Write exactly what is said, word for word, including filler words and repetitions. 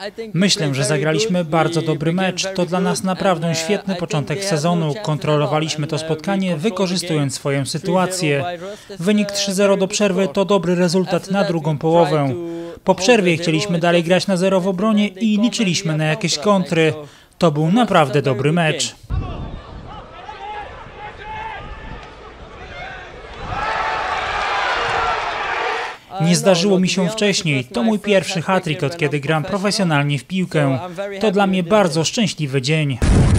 Myślę, że zagraliśmy bardzo dobry mecz. To dla nas naprawdę świetny początek sezonu. Kontrolowaliśmy to spotkanie, wykorzystując swoją sytuację. Wynik trzy zero do przerwy to dobry rezultat na drugą połowę. Po przerwie chcieliśmy dalej grać na zero w obronie i liczyliśmy na jakieś kontry. To był naprawdę dobry mecz. Nie zdarzyło mi się wcześniej. To mój pierwszy hat-trick, od kiedy gram profesjonalnie w piłkę. To dla mnie bardzo szczęśliwy dzień.